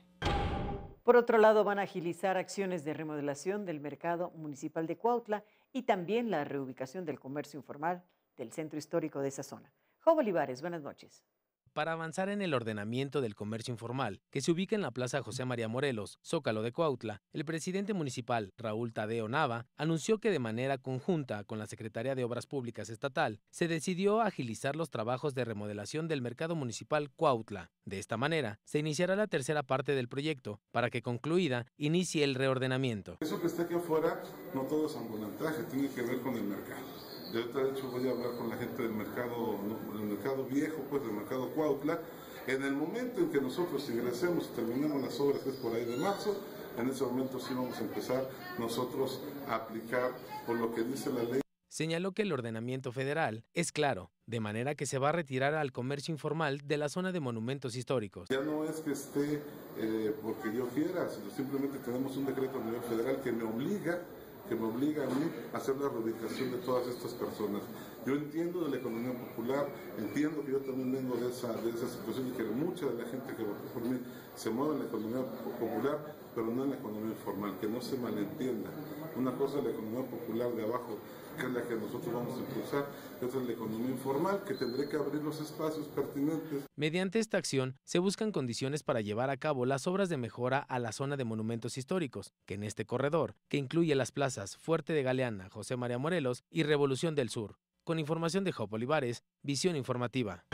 Por otro lado, van a agilizar acciones de remodelación del mercado municipal de Cuautla y también la reubicación del comercio informal del centro histórico de esa zona. Job Olivares, buenas noches. Para avanzar en el ordenamiento del comercio informal, que se ubica en la Plaza José María Morelos, Zócalo de Cuautla, el presidente municipal, Raúl Tadeo Nava, anunció que de manera conjunta con la Secretaría de Obras Públicas Estatal, se decidió agilizar los trabajos de remodelación del mercado municipal Cuautla. De esta manera, se iniciará la tercera parte del proyecto, para que concluida, inicie el reordenamiento. Eso que está aquí afuera, no todo es ambulantaje, tiene que ver con el mercado. Yo de hecho voy a hablar con la gente del mercado, del mercado viejo, pues del mercado Cuautla. En el momento en que nosotros ingresemos y terminemos las obras, que es por ahí de marzo, en ese momento sí vamos a empezar nosotros a aplicar por lo que dice la ley. Señaló que el ordenamiento federal es claro, de manera que se va a retirar al comercio informal de la zona de monumentos históricos. Ya no es que esté eh, porque yo quiera, sino simplemente tenemos un decreto a nivel federal que me obliga que me obliga a mí a hacer la reubicación de todas estas personas. Yo entiendo de la economía popular, entiendo que yo también vengo de esa, de esa situación y que mucha de la gente que votó por mí se mueve en la economía popular, pero no en la economía informal, que no se malentienda. Una cosa es la economía popular de abajo, que es la que nosotros vamos a impulsar, y otra es la economía informal, que tendré que abrir los espacios pertinentes. Mediante esta acción, se buscan condiciones para llevar a cabo las obras de mejora a la zona de monumentos históricos, que en este corredor, que incluye las plazas Fuerte de Galeana, José María Morelos y Revolución del Sur. Con información de Job Olivares, Visión Informativa.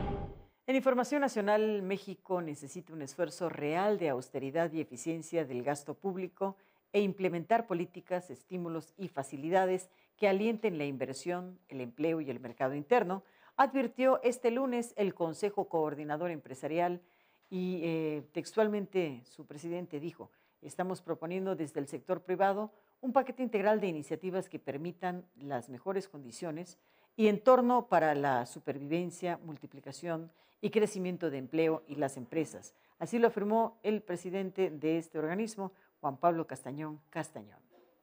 En información nacional, México necesita un esfuerzo real de austeridad y eficiencia del gasto público e implementar políticas, estímulos y facilidades que alienten la inversión, el empleo y el mercado interno, advirtió este lunes el Consejo Coordinador Empresarial y eh, textualmente su presidente dijo: estamos proponiendo desde el sector privado un paquete integral de iniciativas que permitan las mejores condiciones y entorno para la supervivencia, multiplicación y crecimiento de empleo y las empresas. Así lo afirmó el presidente de este organismo, Juan Pablo Castañón Castañón.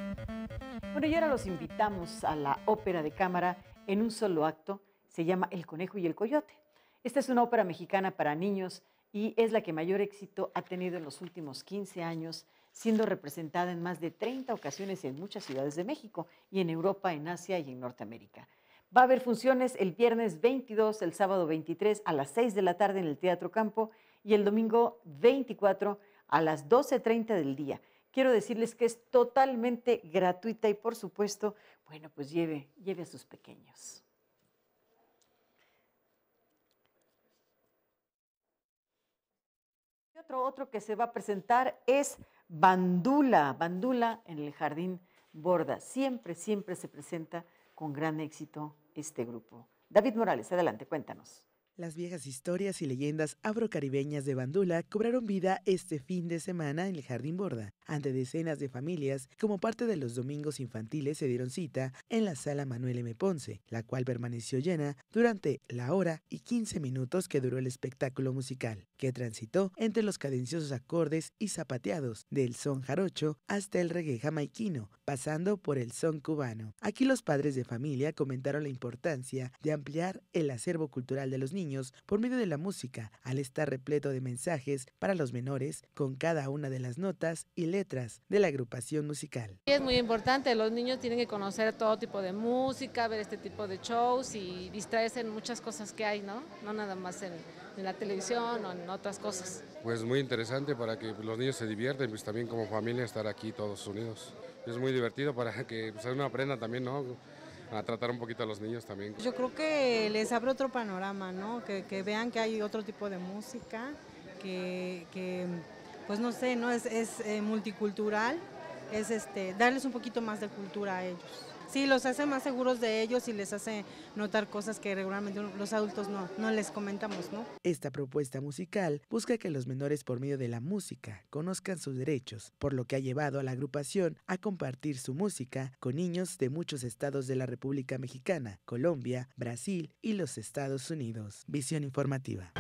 Bueno, y ahora los invitamos a la ópera de cámara en un solo acto. Se llama El Conejo y el Coyote. Esta es una ópera mexicana para niños y es la que mayor éxito ha tenido en los últimos quince años, siendo representada en más de treinta ocasiones en muchas ciudades de México y en Europa, en Asia y en Norteamérica. Va a haber funciones el viernes veintidós, el sábado veintitrés a las seis de la tarde en el Teatro Campo y el domingo veinticuatro a las doce treinta del día. Quiero decirles que es totalmente gratuita y, por supuesto, bueno, pues lleve, lleve a sus pequeños. Y otro, otro que se va a presentar es Bandula, Bandula en el Jardín Borda. Siempre, siempre se presenta con gran éxito este grupo. David Morales, adelante, cuéntanos. Las viejas historias y leyendas afrocaribeñas de Bandula cobraron vida este fin de semana en el Jardín Borda, ante decenas de familias. Como parte de los domingos infantiles se dieron cita en la sala Manuel M. Ponce, la cual permaneció llena durante la hora y quince minutos que duró el espectáculo musical, que transitó entre los cadenciosos acordes y zapateados del son jarocho hasta el reggae jamaiquino, pasando por el son cubano. Aquí los padres de familia comentaron la importancia de ampliar el acervo cultural de los niños niños por medio de la música, al estar repleto de mensajes para los menores con cada una de las notas y letras de la agrupación musical. Es muy importante, los niños tienen que conocer todo tipo de música, ver este tipo de shows y distraerse en muchas cosas que hay, ¿no? No nada más en, en la televisión o en otras cosas. Pues muy interesante para que los niños se divierten, pues también como familia estar aquí todos unidos. Es muy divertido para que pues, uno aprenda también, ¿no? A tratar un poquito a los niños también. Yo creo que les abre otro panorama, ¿no? Que, que vean que hay otro tipo de música, que, que pues no sé, ¿no? Es, es eh, multicultural, es este, darles un poquito más de cultura a ellos. Sí, los hace más seguros de ellos y les hace notar cosas que regularmente los adultos no, no les comentamos, ¿no? Esta propuesta musical busca que los menores por medio de la música conozcan sus derechos, por lo que ha llevado a la agrupación a compartir su música con niños de muchos estados de la República Mexicana, Colombia, Brasil y los Estados Unidos. Visión informativa.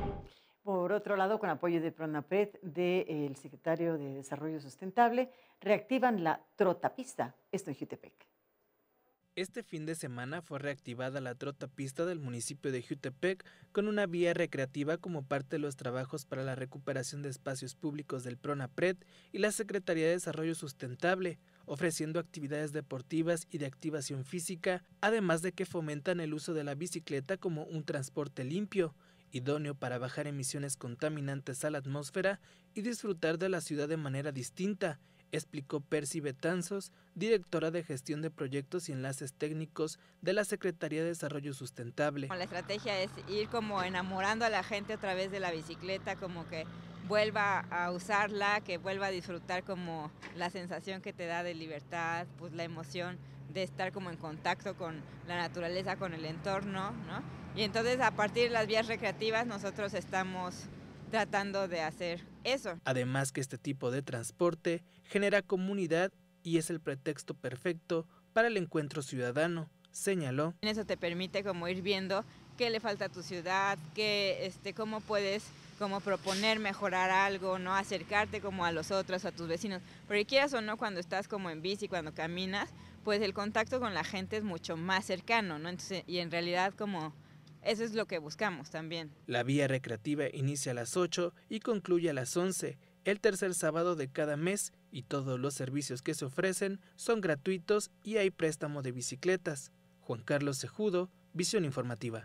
Por otro lado, con apoyo de PRONAPRED, del secretario de Desarrollo Sustentable, reactivan la trotapista, esto en Jutepec. Este fin de semana fue reactivada la trotapista del municipio de Jutepec con una vía recreativa como parte de los trabajos para la recuperación de espacios públicos del PRONAPRED y la Secretaría de Desarrollo Sustentable, ofreciendo actividades deportivas y de activación física, además de que fomentan el uso de la bicicleta como un transporte limpio, idóneo para bajar emisiones contaminantes a la atmósfera y disfrutar de la ciudad de manera distinta, explicó Percy Betanzos, directora de Gestión de Proyectos y Enlaces Técnicos de la Secretaría de Desarrollo Sustentable. La estrategia es ir como enamorando a la gente a través de la bicicleta, como que vuelva a usarla, que vuelva a disfrutar como la sensación que te da de libertad, pues la emoción de estar como en contacto con la naturaleza, con el entorno, ¿no? Y entonces a partir de las vías recreativas nosotros estamos tratando de hacer eso. Además que este tipo de transporte genera comunidad y es el pretexto perfecto para el encuentro ciudadano, señaló. Eso te permite como ir viendo qué le falta a tu ciudad, qué, este, cómo puedes como proponer mejorar algo, no acercarte como a los otros, a tus vecinos. Porque quieras o no, cuando estás como en bici, cuando caminas, pues el contacto con la gente es mucho más cercano, ¿no? Entonces, y en realidad como eso es lo que buscamos también. La vía recreativa inicia a las ocho y concluye a las once, el tercer sábado de cada mes, y todos los servicios que se ofrecen son gratuitos y hay préstamo de bicicletas. Juan Carlos Cejudo, Visión Informativa.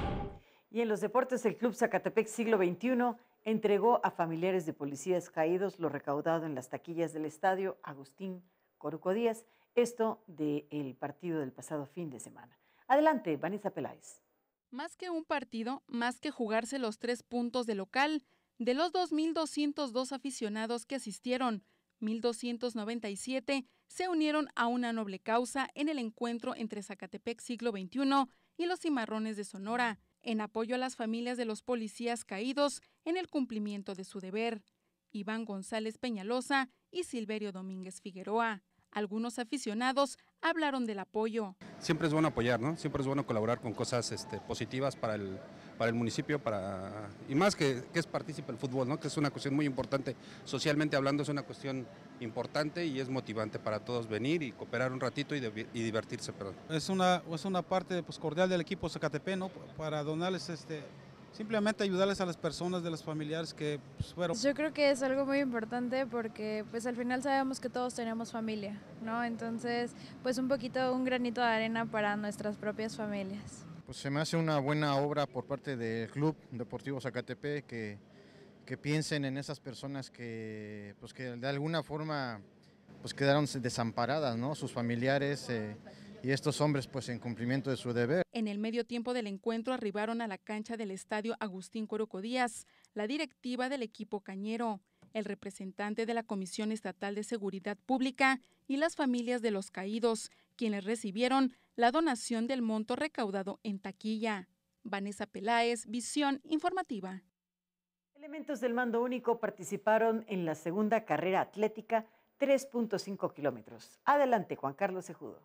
Y en los deportes, el Club Zacatepec Siglo veintiuno entregó a familiares de policías caídos lo recaudado en las taquillas del estadio Agustín Coruco Díaz, esto del partido del pasado fin de semana. Adelante, Vanessa Peláez. Más que un partido, más que jugarse los tres puntos de local, de los dos mil doscientos dos aficionados que asistieron, mil doscientos noventa y siete se unieron a una noble causa en el encuentro entre Zacatepec Siglo veintiuno y los Cimarrones de Sonora, en apoyo a las familias de los policías caídos en el cumplimiento de su deber. Iván González Peñalosa y Silverio Domínguez Figueroa. Algunos aficionados hablaron del apoyo. Siempre es bueno apoyar, ¿no? Siempre es bueno colaborar con cosas este, positivas para el, para el municipio, para y más que, que es partícipe el fútbol, ¿no? Que es una cuestión muy importante, socialmente hablando es una cuestión importante y es motivante para todos venir y cooperar un ratito y, de, y divertirse. Perdón. Es una, es una parte pues, cordial del equipo Zacatepec, ¿no? Para donarles este... simplemente ayudarles a las personas de los familiares que pues, fueron. Yo creo que es algo muy importante porque pues al final sabemos que todos tenemos familia, ¿no? Entonces, pues un poquito, un granito de arena para nuestras propias familias. Pues se me hace una buena obra por parte del Club Deportivo Zacatepec que, que piensen en esas personas que, pues que de alguna forma pues quedaron desamparadas, ¿no? Sus familiares eh, y estos hombres pues en cumplimiento de su deber. En el medio tiempo del encuentro arribaron a la cancha del estadio Agustín Coruco Díaz, la directiva del equipo cañero, el representante de la Comisión Estatal de Seguridad Pública y las familias de los caídos, quienes recibieron la donación del monto recaudado en taquilla. Vanessa Peláez, Visión Informativa. Elementos del Mando Único participaron en la segunda carrera atlética, tres punto cinco kilómetros. Adelante, Juan Carlos Cejudo.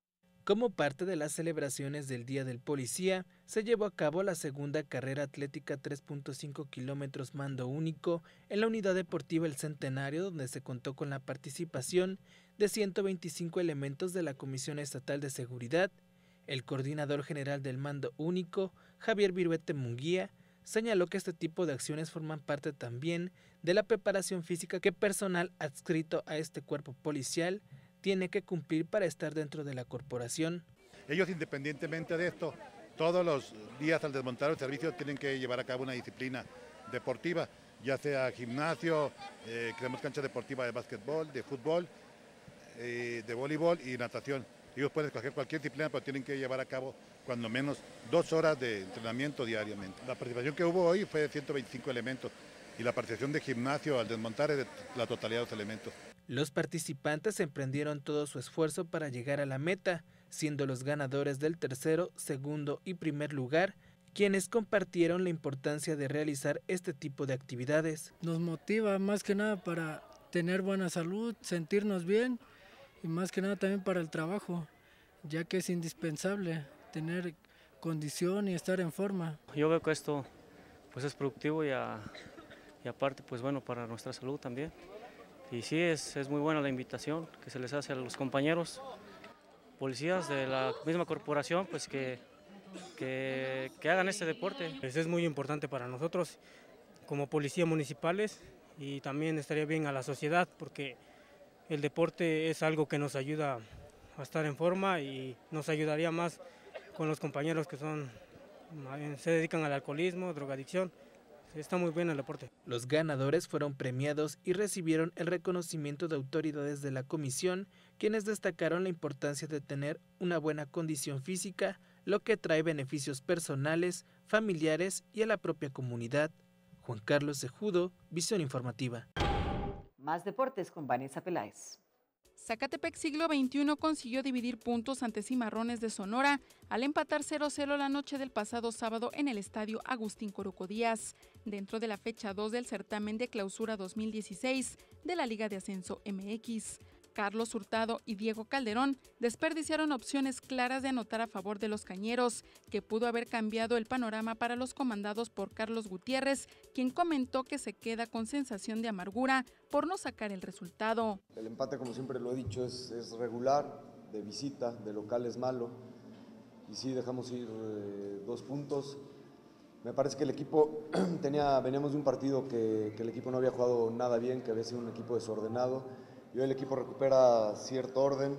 Como parte de las celebraciones del Día del Policía, se llevó a cabo la segunda carrera atlética tres punto cinco kilómetros mando único en la Unidad Deportiva El Centenario, donde se contó con la participación de ciento veinticinco elementos de la Comisión Estatal de Seguridad, el coordinador general del mando único, Javier Viruete Munguía, señaló que este tipo de acciones forman parte también de la preparación física que personal adscrito a este cuerpo policial tiene que cumplir para estar dentro de la corporación. Ellos, independientemente de esto, todos los días al desmontar el servicio tienen que llevar a cabo una disciplina deportiva, ya sea gimnasio, eh, tenemos cancha deportiva de básquetbol, de fútbol, eh, de voleibol y natación. Ellos pueden escoger cualquier disciplina, pero tienen que llevar a cabo cuando menos dos horas de entrenamiento diariamente. La participación que hubo hoy fue de ciento veinticinco elementos y la participación de gimnasio al desmontar es de la totalidad de los elementos. Los participantes emprendieron todo su esfuerzo para llegar a la meta, siendo los ganadores del tercero, segundo y primer lugar, quienes compartieron la importancia de realizar este tipo de actividades. Nos motiva más que nada para tener buena salud, sentirnos bien y más que nada también para el trabajo, ya que es indispensable tener condición y estar en forma. Yo veo que esto pues es productivo y, a, y aparte pues bueno para nuestra salud también. Y sí, es, es muy buena la invitación que se les hace a los compañeros policías de la misma corporación, pues que, que, que hagan este deporte. Pues es muy importante para nosotros como policías municipales y también estaría bien a la sociedad porque el deporte es algo que nos ayuda a estar en forma y nos ayudaría más con los compañeros que son, se dedican al alcoholismo, drogadicción. Está muy bien el deporte. Los ganadores fueron premiados y recibieron el reconocimiento de autoridades de la comisión, quienes destacaron la importancia de tener una buena condición física, lo que trae beneficios personales, familiares y a la propia comunidad. Juan Carlos Cejudo, Visión Informativa. Más deportes con Vanessa Peláez. Zacatepec Siglo veintiuno consiguió dividir puntos ante Cimarrones de Sonora al empatar cero a cero la noche del pasado sábado en el estadio Agustín Coruco Díaz, dentro de la fecha dos del certamen de clausura dos mil dieciséis de la Liga de Ascenso M X. Carlos Hurtado y Diego Calderón desperdiciaron opciones claras de anotar a favor de los cañeros, que pudo haber cambiado el panorama para los comandados por Carlos Gutiérrez, quien comentó que se queda con sensación de amargura por no sacar el resultado. El empate, como siempre lo he dicho, es, es regular, de visita, de local es malo, y sí dejamos ir eh, dos puntos. Me parece que el equipo tenía, veníamos de un partido que, que el equipo no había jugado nada bien, que había sido un equipo desordenado. Y hoy el equipo recupera cierto orden,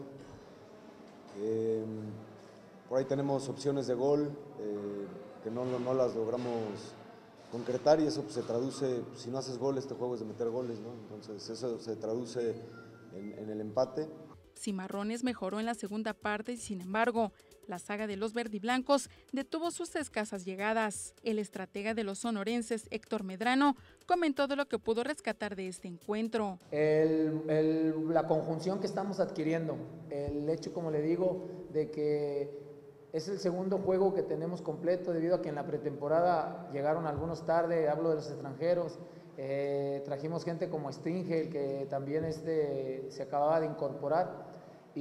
eh, por ahí tenemos opciones de gol eh, que no, no las logramos concretar y eso pues, se traduce, si no haces goles, este juego es de meter goles, ¿no? Entonces eso se traduce en, en el empate. Cimarrones mejoró en la segunda parte y sin embargo, la saga de los verdiblancos detuvo sus escasas llegadas. El estratega de los sonorenses, Héctor Medrano, comentó de lo que pudo rescatar de este encuentro. El, el, la conjunción que estamos adquiriendo, el hecho, como le digo, de que es el segundo juego que tenemos completo debido a que en la pretemporada llegaron algunos tarde, hablo de los extranjeros, eh, trajimos gente como Stringel que también este, se acababa de incorporar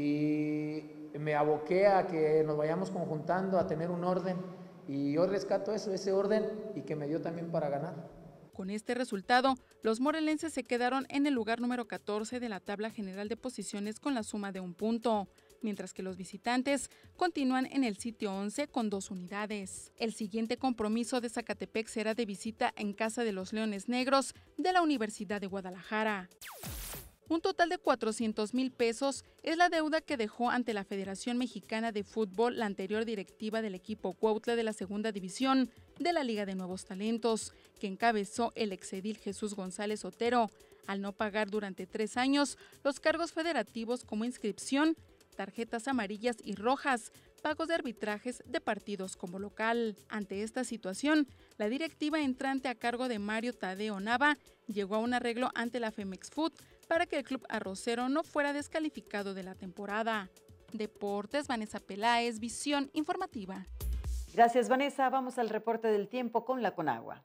y me aboqué a que nos vayamos conjuntando, a tener un orden y hoy rescato eso, ese orden y que me dio también para ganar. Con este resultado, los morelenses se quedaron en el lugar número catorce de la tabla general de posiciones con la suma de un punto, mientras que los visitantes continúan en el sitio once con dos unidades. El siguiente compromiso de Zacatepec será de visita en casa de los Leones Negros de la Universidad de Guadalajara. Un total de cuatrocientos mil pesos es la deuda que dejó ante la Federación Mexicana de Fútbol la anterior directiva del equipo Cuautla de la Segunda División de la Liga de Nuevos Talentos, que encabezó el exedil Jesús González Otero, al no pagar durante tres años los cargos federativos como inscripción, tarjetas amarillas y rojas, pagos de arbitrajes de partidos como local. Ante esta situación, la directiva entrante a cargo de Mario Tadeo Nava llegó a un arreglo ante la Femex Food para que el club arrocero no fuera descalificado de la temporada. Deportes, Vanessa Peláez, Visión Informativa. Gracias, Vanessa. Vamos al reporte del tiempo con la Conagua.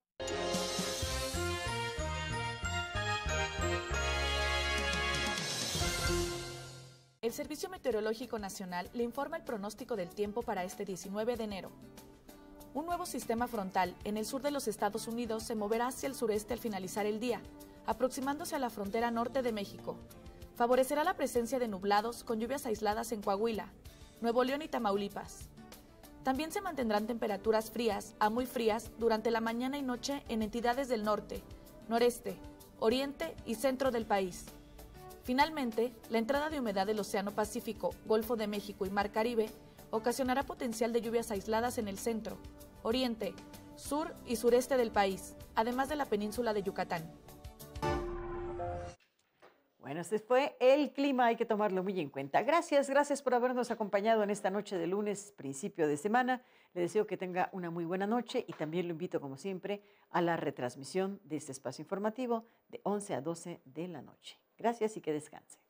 El Servicio Meteorológico Nacional le informa el pronóstico del tiempo para este diecinueve de enero. Un nuevo sistema frontal en el sur de los Estados Unidos se moverá hacia el sureste al finalizar el día, aproximándose a la frontera norte de México. Favorecerá la presencia de nublados con lluvias aisladas en Coahuila, Nuevo León y Tamaulipas. También se mantendrán temperaturas frías a muy frías durante la mañana y noche en entidades del norte, noreste, oriente y centro del país. Finalmente, la entrada de humedad del Océano Pacífico, Golfo de México y Mar Caribe ocasionará potencial de lluvias aisladas en el centro, oriente, sur y sureste del país, además de la península de Yucatán. Bueno, este fue el clima, hay que tomarlo muy en cuenta. Gracias, gracias por habernos acompañado en esta noche de lunes, principio de semana. Le deseo que tenga una muy buena noche y también lo invito, como siempre, a la retransmisión de este espacio informativo de once a doce de la noche. Gracias y que descanse.